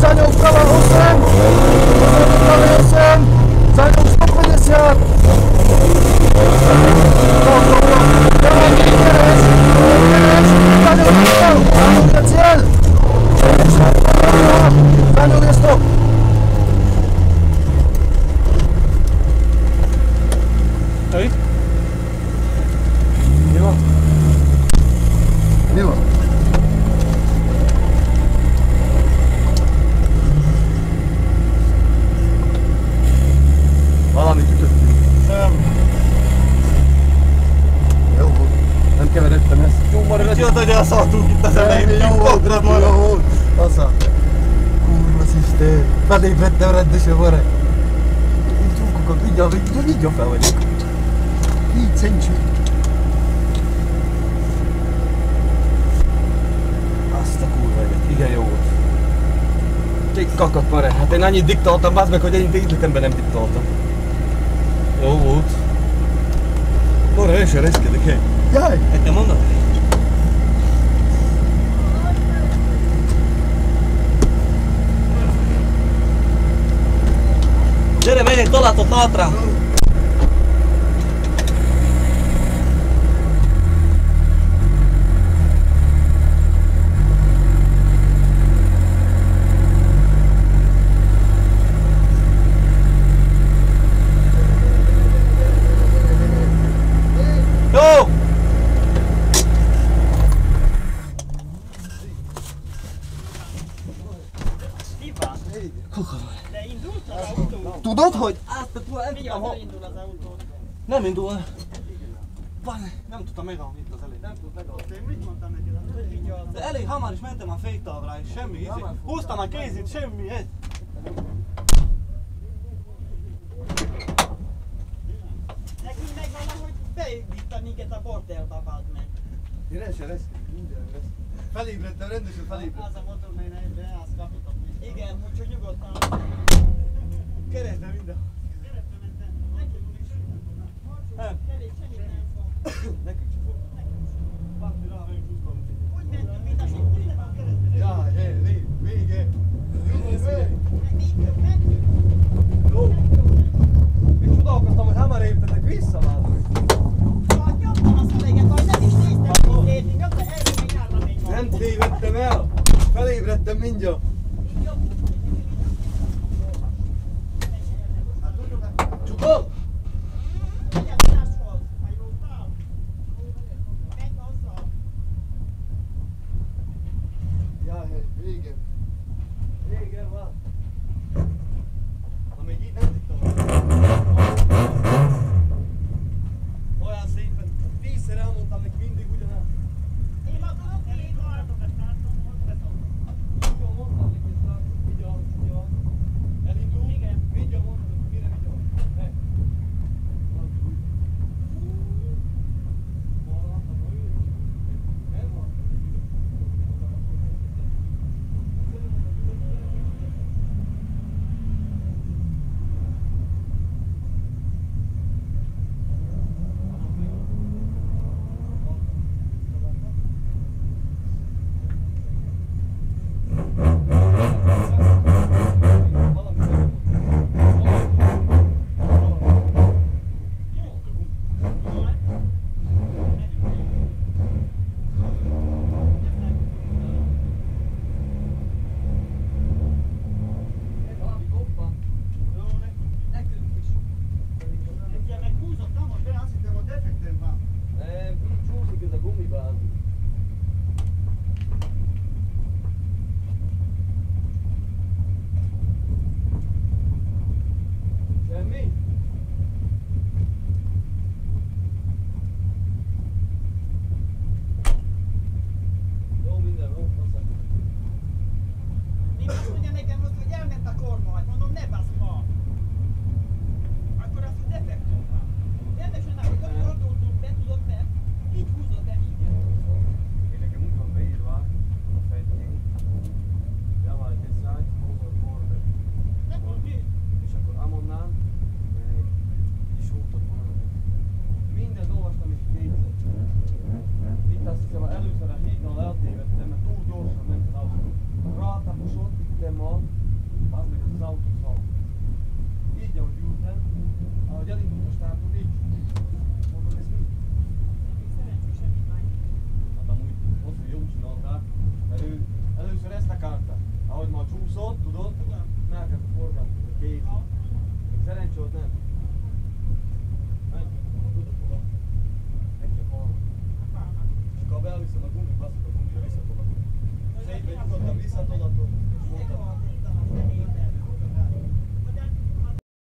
Sanyo, prawa 8! Do prawej 8! Sanyo, 150! Dawaj, Gieres! Sanyo, na cel! Sanyo, jest to! Ej? Nie ma. Nie ma. Valami ütöttiin. Jó volt. Nem keveredtem ezt. Jó, már jött, hogy elszaltunk itt az elején. Jó volt. Assa. Kurva szisztér. Felébredtem rendesen, vare. Így csúkokat, így fel vagyok. Így szentsük. Azt a kurva egyet. Igen jó volt. Két kakat, vare. Hát én annyit diktáltam, bázd meg, hogy ennyit életemben nem diktáltam. Jó volt. Mora, én sem reszkedek, hely. Jaj! Nekem mondod? Gyere, menjek Dolátot hátra! Jó! Tudod, hogy? Nem indul. Nem tudtam megállni itt az elég. Nem tud megoldani. Én mit mondtam neki? De elég hamar is mentem a féktávra és semmi. Húztam a kézit, semmi. Nekünk megvan, hogy bevitta minket a bordellba, bazd meg. Én el sem lesz, mindjárt lesz. Felébredtem, rendesen felébredtem. Az a motor, mely ne, azt kapítom. Igen, úgyhogy nyugodtan. Keresztbe minden. Keresztbe mentem. Nekünk is. Kevés, semmit nem fog. Nekünk sem fog. Patti rá, megyünk csúszban. Úgy mentünk, mint a sok minden a keresztbe. Jaj, vége. Mentünk. Jó. Még csodálkoztam, hogy hamar értetek vissza már. Hát nyomtam a szöveget, vagy nem is néztem, hogy értünk. Akkor elég még nyárra még van. Nem tévedtem el. Felébredtem mindjárt. Csukom! Mindjárt máshoz. Hajóztál? Megy hozzá. Jaj, vége. Vége van. Na még így nem tudtam. Olyan szépen. 10-szer elmondtam neki mindig ugyanazt. Én ma tudok, én tartok, ezt látom, hogy beszok. Mindjárt mondtam neki, hogy vigyázz. Elindul? Igen. Mindjárt mondtam neki, mire vigyázz. Az meg az autó szal. Így, ahogy ültem, ahogy elindult a startod, így. Mondom, ez mi? Szerencsésebb imány. Hát amúgy ott, hogy jól csinálták, mert ő először ezt akarta. Ahogy már csúszott, tudod, elkezdett forgatni. Kész. Szerencsé ott nem.